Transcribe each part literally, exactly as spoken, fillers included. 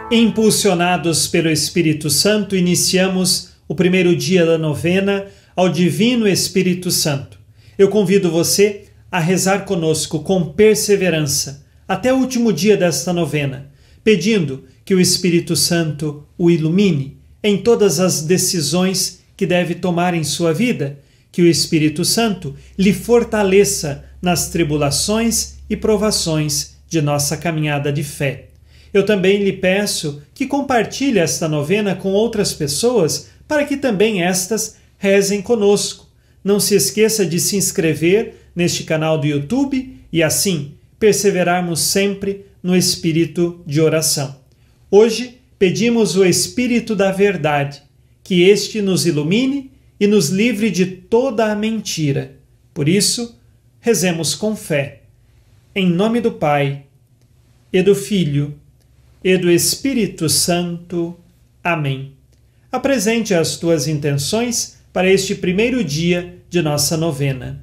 Impulsionados pelo Espírito Santo, iniciamos o primeiro dia da novena ao Divino Espírito Santo. Eu convido você a rezar conosco com perseverança até o último dia desta novena, pedindo que o Espírito Santo o ilumine em todas as decisões que deve tomar em sua vida, que o Espírito Santo lhe fortaleça nas tribulações e provações de nossa caminhada de fé. Eu também lhe peço que compartilhe esta novena com outras pessoas para que também estas rezem conosco. Não se esqueça de se inscrever neste canal do YouTube e assim perseverarmos sempre no espírito de oração. Hoje pedimos o Espírito da Verdade, que este nos ilumine e nos livre de toda a mentira. Por isso, rezemos com fé. Em nome do Pai, e do Filho, e do Espírito Santo. Amém. Apresente as tuas intenções para este primeiro dia de nossa novena.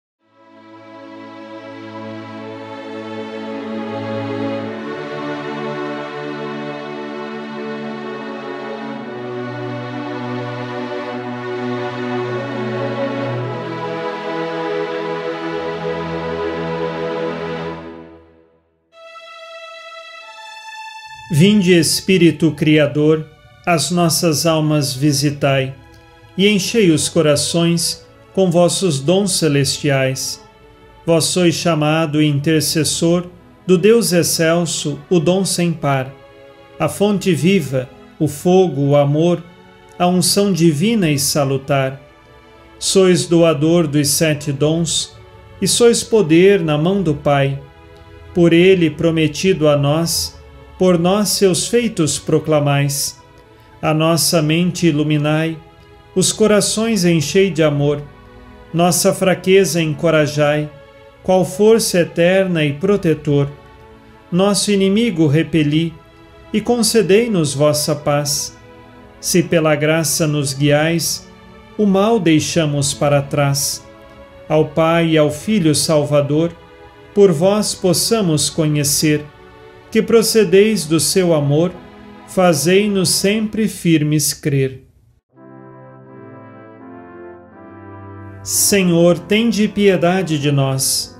Vinde, Espírito Criador, as nossas almas visitai, e enchei os corações com vossos dons celestiais. Vós sois chamado intercessor do Deus excelso, o dom sem par, a fonte viva, o fogo, o amor, a unção divina e salutar. Sois doador dos sete dons, e sois poder na mão do Pai. Por ele prometido a nós, por nós seus feitos proclamais. A nossa mente iluminai, os corações enchei de amor, nossa fraqueza encorajai, qual força eterna e protetor. Nosso inimigo repeli, e concedei-nos vossa paz. Se pela graça nos guiais, o mal deixamos para trás. Ao Pai e ao Filho Salvador, por vós possamos conhecer, que procedeis do seu amor, fazei-nos sempre firmes crer. Senhor, tende piedade de nós.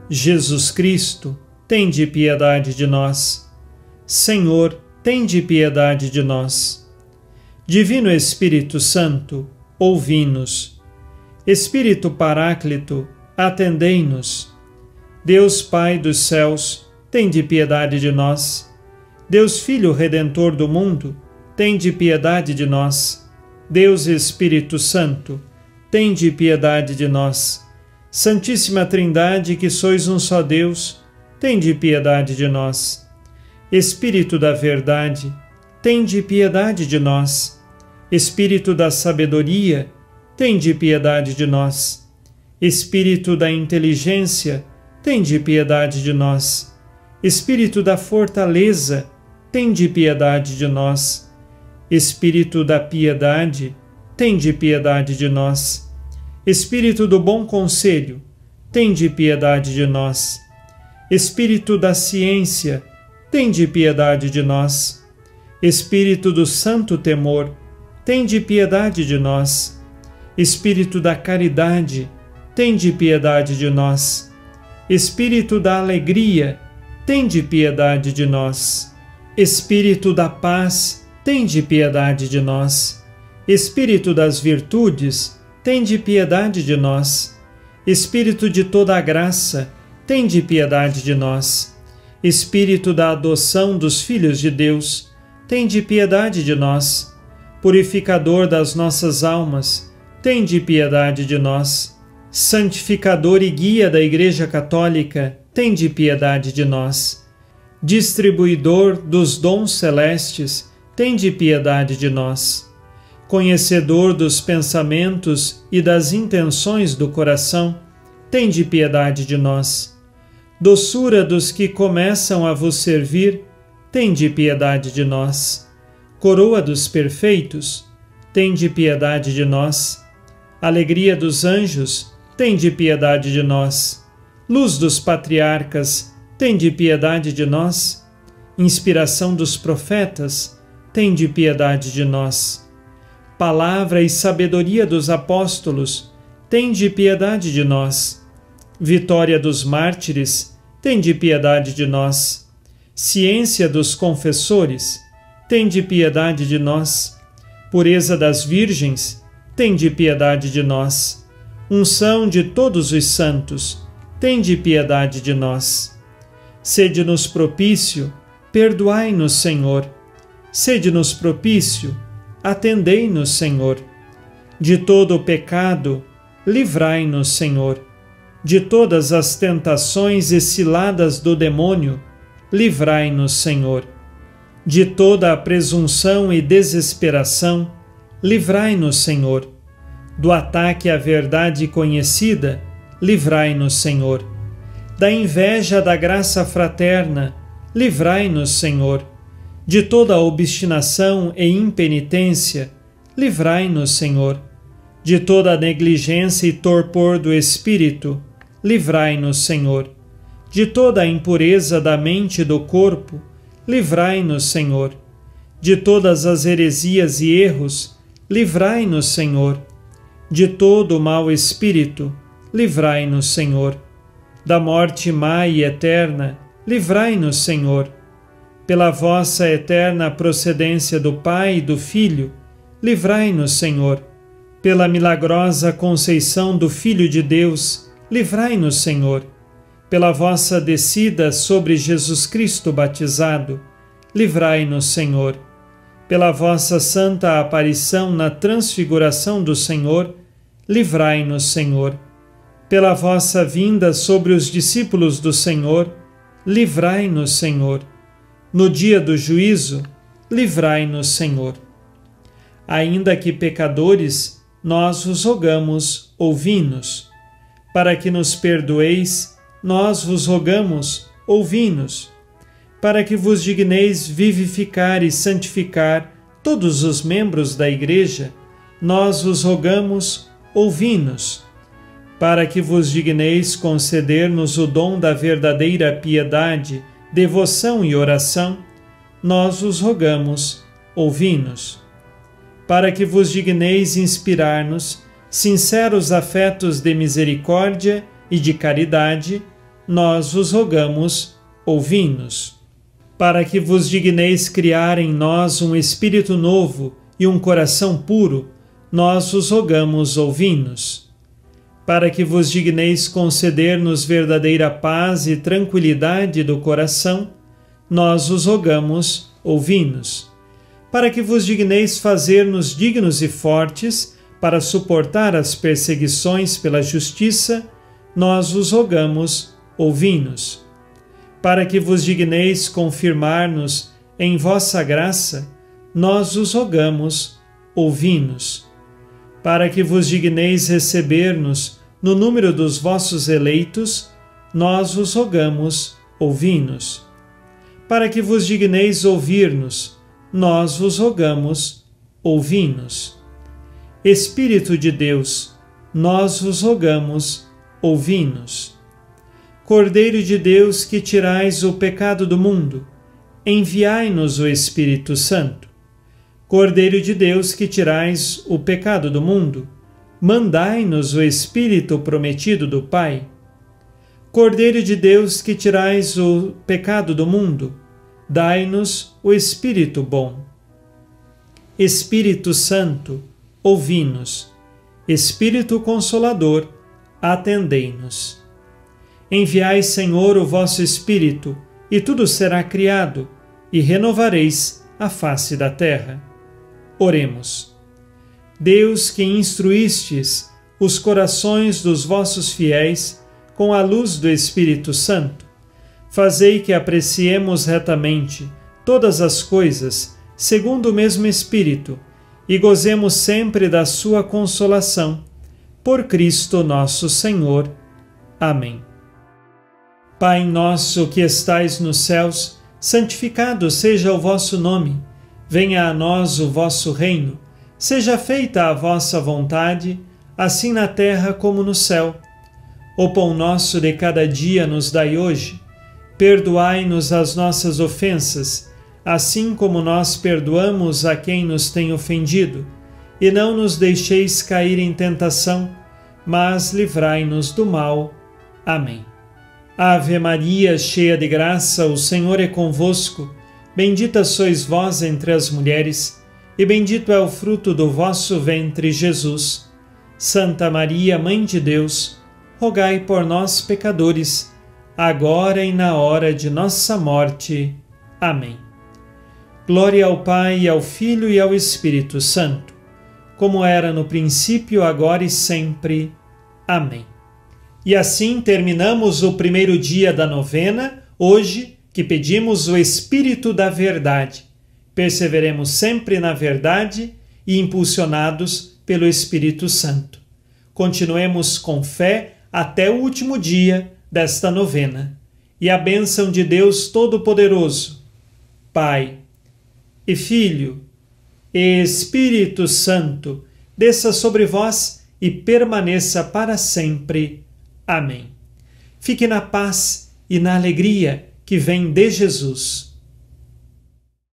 Jesus Cristo, tende piedade de nós. Senhor, tende piedade de nós. Divino Espírito Santo, ouvi-nos. Espírito Paráclito, atendei-nos. Deus Pai dos céus, tende piedade de nós. Deus Filho Redentor do mundo, tende piedade de nós. Deus Espírito Santo, tende piedade de nós. Santíssima Trindade, que sois um só Deus, tende piedade de nós. Espírito da Verdade, tende piedade de nós. Espírito da Sabedoria, tende piedade de nós. Espírito da Inteligência, tende piedade de nós. Espírito da fortaleza, tende piedade de nós. Espírito da piedade, tende piedade de nós. Espírito do bom conselho, tende piedade de nós. Espírito da ciência, tende piedade de nós. Espírito do santo temor, tende piedade de nós. Espírito da caridade, tende piedade de nós. Espírito da alegria, tende piedade de nós. Espírito da paz, tende piedade de nós. Espírito das virtudes, tende piedade de nós. Espírito de toda a graça, tende piedade de nós. Espírito da adoção dos filhos de Deus, tende piedade de nós. Purificador das nossas almas, tende piedade de nós. Santificador e guia da Igreja Católica, tende piedade de nós. Distribuidor dos dons celestes, tende piedade de nós. Conhecedor dos pensamentos e das intenções do coração, tende piedade de nós. Doçura dos que começam a vos servir, tende piedade de nós. Coroa dos perfeitos, tende piedade de nós. Alegria dos anjos, tende piedade de nós. Luz dos patriarcas, tende piedade de nós. Inspiração dos profetas, tende piedade de nós. Palavra e sabedoria dos apóstolos, tende piedade de nós. Vitória dos mártires, tende piedade de nós. Ciência dos confessores, tende piedade de nós. Pureza das virgens, tende piedade de nós. Unção de todos os santos, tende piedade de nós. Sede-nos propício, perdoai-nos, Senhor. Sede-nos propício, atendei-nos, Senhor. De todo o pecado, livrai-nos, Senhor. De todas as tentações e ciladas do demônio, livrai-nos, Senhor. De toda a presunção e desesperação, livrai-nos, Senhor. Do ataque à verdade conhecida, livrai-nos, Senhor. Da inveja da graça fraterna, livrai-nos, Senhor. De toda a obstinação e impenitência, livrai-nos, Senhor. De toda a negligência e torpor do espírito, livrai-nos, Senhor. De toda a impureza da mente e do corpo, livrai-nos, Senhor. De todas as heresias e erros, livrai-nos, Senhor. De todo o mau espírito, livrai-nos, Senhor. Da morte má e eterna, livrai-nos, Senhor. Pela vossa eterna procedência do Pai e do Filho, livrai-nos, Senhor. Pela milagrosa conceição do Filho de Deus, livrai-nos, Senhor. Pela vossa descida sobre Jesus Cristo batizado, livrai-nos, Senhor. Pela vossa santa aparição na transfiguração do Senhor, livrai-nos, Senhor. Pela vossa vinda sobre os discípulos do Senhor, livrai-nos, Senhor. No dia do juízo, livrai-nos, Senhor. Ainda que pecadores, nós vos rogamos, ouvi-nos. Para que nos perdoeis, nós vos rogamos, ouvi-nos. Para que vos digneis vivificar e santificar todos os membros da Igreja, nós vos rogamos, ouvi-nos. Para que vos digneis conceder-nos o dom da verdadeira piedade, devoção e oração, nós vos rogamos, ouvi-nos. Para que vos digneis inspirar-nos sinceros afetos de misericórdia e de caridade, nós vos rogamos, ouvi-nos. Para que vos digneis criar em nós um espírito novo e um coração puro, nós vos rogamos, ouvi-nos. Para que vos digneis conceder-nos verdadeira paz e tranquilidade do coração, nós vos rogamos, ouvi-nos. Para que vos digneis fazer-nos dignos e fortes para suportar as perseguições pela justiça, nós vos rogamos, ouvi-nos. Para que vos digneis confirmar-nos em vossa graça, nós vos rogamos, ouvi-nos. Para que vos digneis receber-nos no número dos vossos eleitos, nós vos rogamos, ouvi-nos. Para que vos digneis ouvir-nos, nós vos rogamos, ouvi-nos. Espírito de Deus, nós vos rogamos, ouvi-nos. Cordeiro de Deus, que tirais o pecado do mundo, enviai-nos o Espírito Santo. Cordeiro de Deus, que tirais o pecado do mundo, mandai-nos o Espírito prometido do Pai. Cordeiro de Deus, que tirais o pecado do mundo, dai-nos o Espírito bom. Espírito Santo, ouvi-nos. Espírito Consolador, atendei-nos. Enviai, Senhor, o vosso Espírito, e tudo será criado, e renovareis a face da terra. Oremos. Deus, que instruístes os corações dos vossos fiéis com a luz do Espírito Santo, fazei que apreciemos retamente todas as coisas segundo o mesmo Espírito e gozemos sempre da sua consolação. Por Cristo nosso Senhor. Amém. Pai nosso que estais nos céus, santificado seja o vosso nome. Venha a nós o vosso reino. Seja feita a vossa vontade, assim na terra como no céu. O pão nosso de cada dia nos dai hoje. perdoai-nos as nossas ofensas, assim como nós perdoamos a quem nos tem ofendido, e não nos deixeis cair em tentação, mas livrai-nos do mal. Amém. Ave Maria, cheia de graça, o Senhor é convosco. Bendita sois vós entre as mulheres, e bendito é o fruto do vosso ventre, Jesus. Santa Maria, Mãe de Deus, rogai por nós, pecadores, agora e na hora de nossa morte. Amém. Glória ao Pai, ao Filho e ao Espírito Santo, como era no princípio, agora e sempre. Amém. E assim terminamos o primeiro dia da novena, hoje que pedimos o Espírito da Verdade. Perseveremos sempre na verdade e impulsionados pelo Espírito Santo. Continuemos com fé até o último dia desta novena. E a bênção de Deus Todo-Poderoso, Pai e Filho e Espírito Santo, desça sobre vós e permaneça para sempre. Amém. Fique na paz e na alegria que vem de Jesus.